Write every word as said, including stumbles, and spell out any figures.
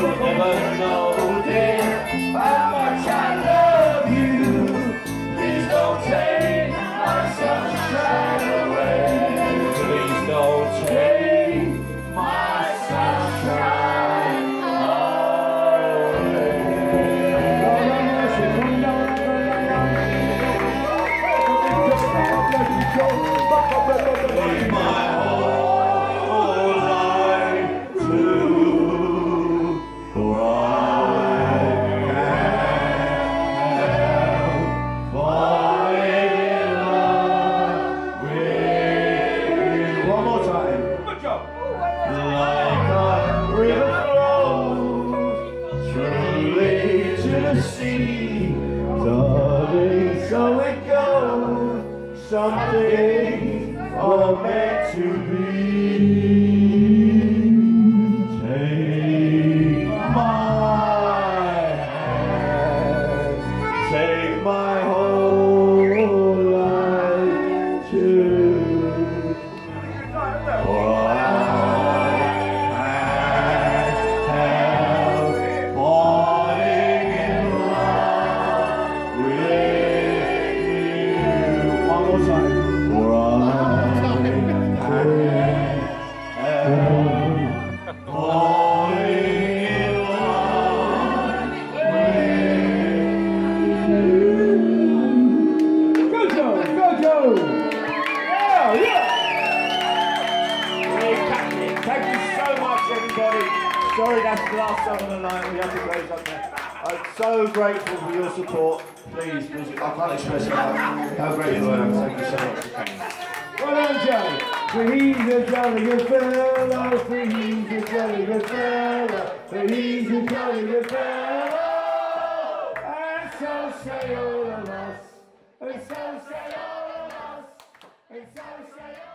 never know, dear, how much I love you. Please don't take my sunshine away. Please don't take my sunshine away. Leave my whole life too, for I can't falling in love with you. One more time. Good job. Like a river flows truly to the sea, darling, so it goes. Something all meant to be. Take my hand, take my whole life too, for I have falling in love with you. One more time. For I am falling in love with you. Go Joe! Go Joe! Yeah! Yeah! Thank you so much, everybody. Sorry that's the last song of the night. We have to close up there. I'm so grateful for your support. Please, music. I can't express enough how grateful I am. Thank you so much for coming. Well done, Joe. For he's a jolly good fellow. For he's a jolly good fellow. For he's a jolly good fellow. And so say all of us. And so say all of us. And so say all of us.